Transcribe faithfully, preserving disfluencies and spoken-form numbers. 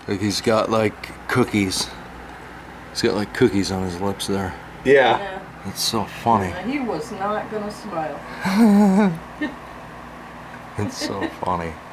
Like he's got like cookies. He's got like cookies on his lips there. Yeah. Yeah. That's so funny. Yeah, he was not gonna smile. It's so funny.